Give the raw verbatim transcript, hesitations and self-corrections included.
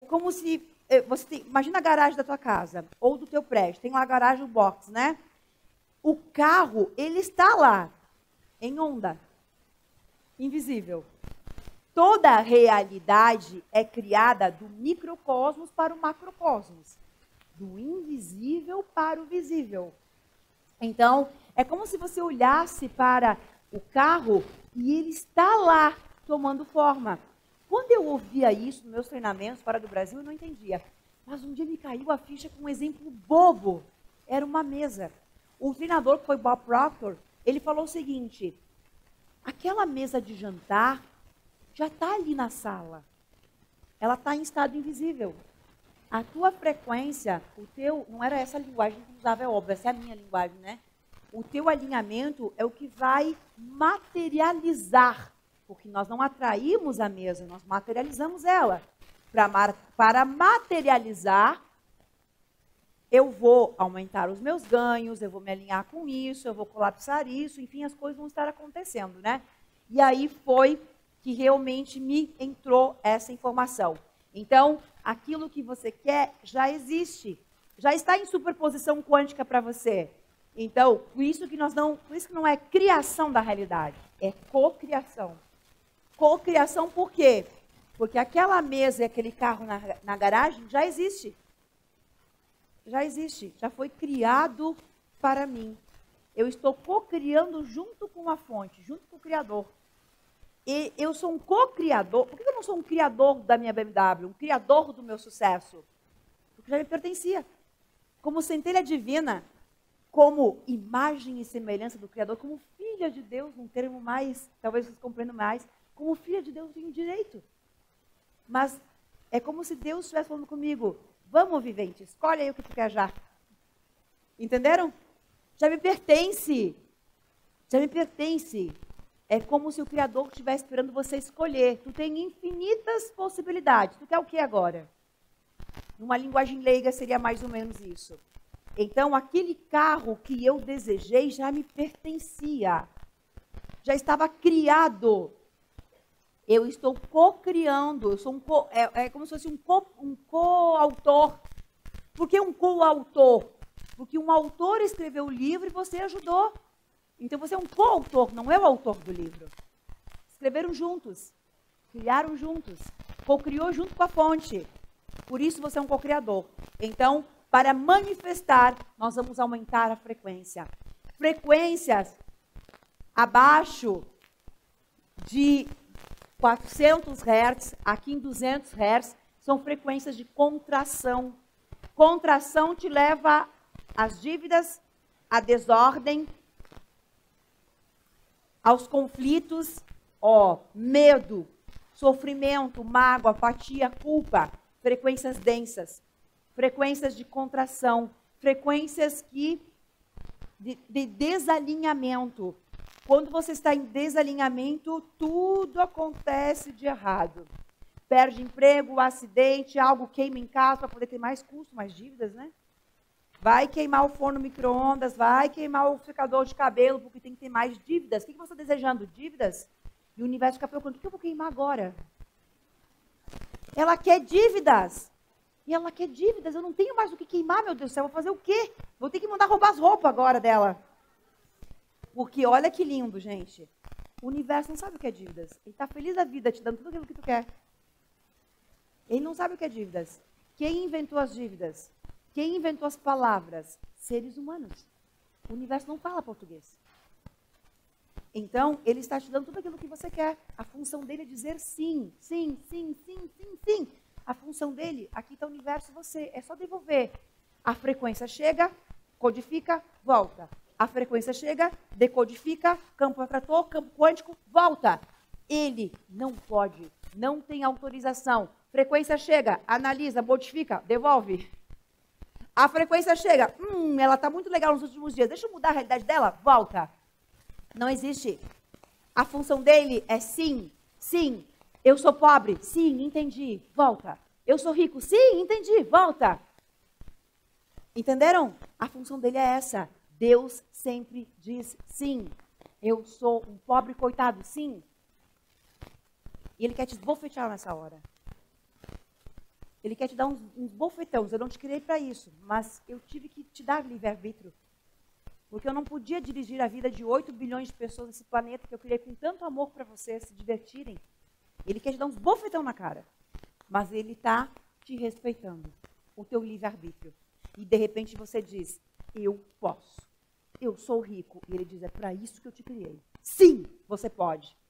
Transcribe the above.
como se, é, você tem, imagina a garagem da tua casa, ou do teu prédio, tem lá a garagem, o box, né? O carro, ele está lá, em onda, invisível. Toda a realidade é criada do microcosmos para o macrocosmos, do invisível para o visível. Então, é como se você olhasse para o carro e ele está lá, tomando forma. Quando eu ouvia isso nos meus treinamentos fora do Brasil, eu não entendia. Mas um dia me caiu a ficha com um exemplo bobo. Era uma mesa. O treinador, que foi Bob Proctor, ele falou o seguinte: aquela mesa de jantar já está ali na sala. Ela está em estado invisível. A tua frequência, o teu, não era essa a linguagem que eu usava, é óbvio, essa é a minha linguagem, né? O teu alinhamento é o que vai materializar, porque nós não atraímos a mesa, nós materializamos ela. Para, para materializar, eu vou aumentar os meus ganhos, eu vou me alinhar com isso, eu vou colapsar isso, enfim, as coisas vão estar acontecendo, né? E aí foi que realmente me entrou essa informação. Então, aquilo que você quer já existe, já está em superposição quântica para você. Então, por isso que nós não, por isso que não é criação da realidade, é cocriação. Cocriação por quê? Porque aquela mesa e aquele carro na, na garagem já existe. Já existe, já foi criado para mim. Eu estou cocriando junto com a fonte, junto com o Criador. E eu sou um co-criador. Por que eu não sou um criador da minha B M W? Um criador do meu sucesso? Porque já me pertencia. Como centelha divina, como imagem e semelhança do Criador, como filha de Deus, num termo mais, talvez vocês compreendam mais, como filha de Deus eu tenho direito. Mas é como se Deus estivesse falando comigo: vamos, vivente, escolhe aí o que tu quer já. Entenderam? Já me pertence. Já me pertence. É como se o Criador estivesse esperando você escolher. Tu tem infinitas possibilidades. Tu quer o que agora? Numa linguagem leiga seria mais ou menos isso. Então, aquele carro que eu desejei já me pertencia. Já estava criado. Eu estou co-criando. Eu sou um co, é, é como se fosse um, co, um co-autor. Por que um co-autor? Porque um autor escreveu o livro e você ajudou. Então, você é um co-autor, não é o autor do livro. Escreveram juntos, criaram juntos, co-criou junto com a fonte. Por isso, você é um co-criador. Então, para manifestar, nós vamos aumentar a frequência. Frequências abaixo de quatrocentos hertz, aqui em duzentos hertz, são frequências de contração. Contração te leva às dívidas, à desordem, aos conflitos, ó, medo, sofrimento, mágoa, apatia, culpa, frequências densas, frequências de contração, frequências que, de, de desalinhamento. Quando você está em desalinhamento, tudo acontece de errado. Perde emprego, acidente, algo queima em casa para poder ter mais custo, mais dívidas, né? Vai queimar o forno micro-ondas, vai queimar o secador de cabelo, porque tem que ter mais dívidas. O que você está desejando? Dívidas? E o universo fica preocupando: o que eu vou queimar agora? Ela quer dívidas. E ela quer dívidas. Eu não tenho mais o que queimar, meu Deus do céu. Vou fazer o quê? Vou ter que mandar roubar as roupas agora dela. Porque olha que lindo, gente. O universo não sabe o que é dívidas. Ele está feliz da vida, te dando tudo aquilo que tu quer. Ele não sabe o que é dívidas. Quem inventou as dívidas? Quem inventou as palavras? Seres humanos. O universo não fala português. Então, ele está te dando tudo aquilo que você quer. A função dele é dizer sim, sim, sim, sim, sim, sim. A função dele, aqui está o universo, você. É só devolver. A frequência chega, codifica, volta. A frequência chega, decodifica, campo atrator, campo quântico, volta. Ele não pode, não tem autorização. Frequência chega, analisa, modifica, devolve. A frequência chega, hum, ela está muito legal nos últimos dias, deixa eu mudar a realidade dela, volta. Não existe. A função dele é sim, sim. Eu sou pobre, sim, entendi, volta. Eu sou rico, sim, entendi, volta. Entenderam? A função dele é essa. Deus sempre diz sim. Eu sou um pobre coitado, sim. E ele quer te esbofetear nessa hora. Ele quer te dar uns, uns bofetões. Eu não te criei para isso, mas eu tive que te dar livre-arbítrio. Porque eu não podia dirigir a vida de oito bilhões de pessoas nesse planeta que eu criei com tanto amor para vocês se divertirem. Ele quer te dar uns bofetão na cara. Mas ele está te respeitando. O teu livre-arbítrio. E de repente você diz, eu posso. Eu sou rico. E ele diz, é para isso que eu te criei. Sim, você pode.